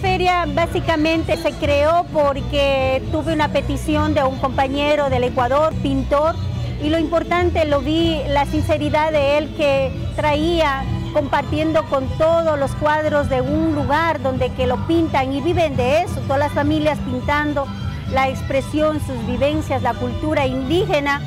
feria básicamente se creó porque tuve una petición de un compañero del Ecuador, pintor, y lo importante lo vi, la sinceridad de él que traía compartiendo con todos los cuadros de un lugar donde que lo pintan y viven de eso, todas las familias pintando la expresión, sus vivencias, la cultura indígena.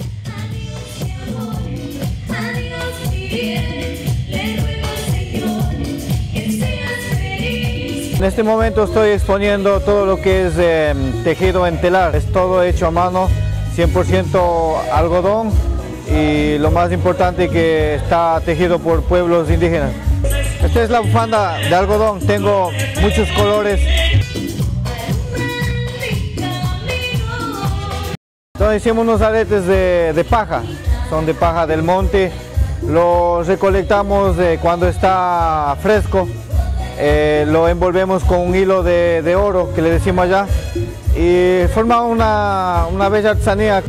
En este momento estoy exponiendo todo lo que es tejido en telar, es todo hecho a mano, 100% algodón y lo más importante que está tejido por pueblos indígenas. Esta es la bufanda de algodón, tengo muchos colores. Entonces hicimos unos aretes de paja, son de paja del monte, los recolectamos cuando está fresco. Lo envolvemos con un hilo de oro, que le decimos allá, y forma una bella artesanía.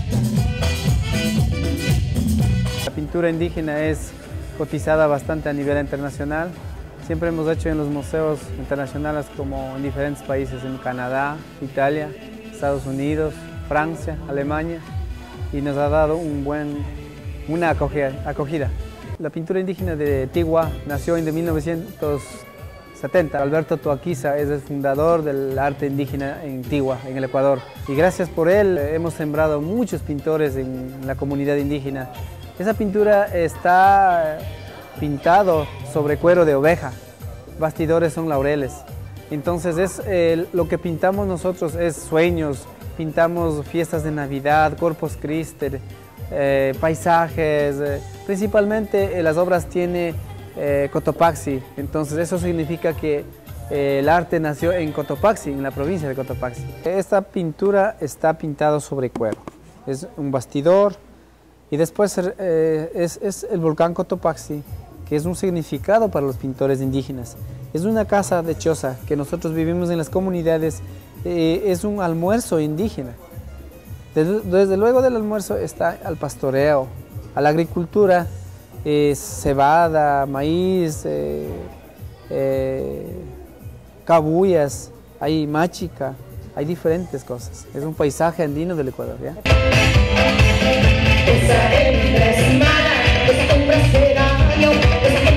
La pintura indígena es cotizada bastante a nivel internacional. Siempre hemos hecho en los museos internacionales como en diferentes países, en Canadá, Italia, Estados Unidos, Francia, Alemania, y nos ha dado una acogida. La pintura indígena de Tigua nació en 1970. Alberto Toaquiza es el fundador del arte indígena en Tigua, en el Ecuador. Y gracias por él hemos sembrado muchos pintores en la comunidad indígena. Esa pintura está pintado sobre cuero de oveja. Bastidores son laureles. Entonces lo que pintamos nosotros es sueños, pintamos fiestas de Navidad, Corpus Christi, paisajes. Principalmente las obras tienen Cotopaxi, entonces eso significa que el arte nació en Cotopaxi, en la provincia de Cotopaxi. Esta pintura está pintada sobre cuero, es un bastidor y después es el volcán Cotopaxi, que es un significado para los pintores indígenas. Es una casa de choza que nosotros vivimos en las comunidades, es un almuerzo indígena. Desde luego del almuerzo está al pastoreo, a la agricultura, cebada, maíz, cabullas, hay máchica, hay diferentes cosas. Es un paisaje andino del Ecuador, ¿ya? Esa hembra es mala, esa hembra será yo, esa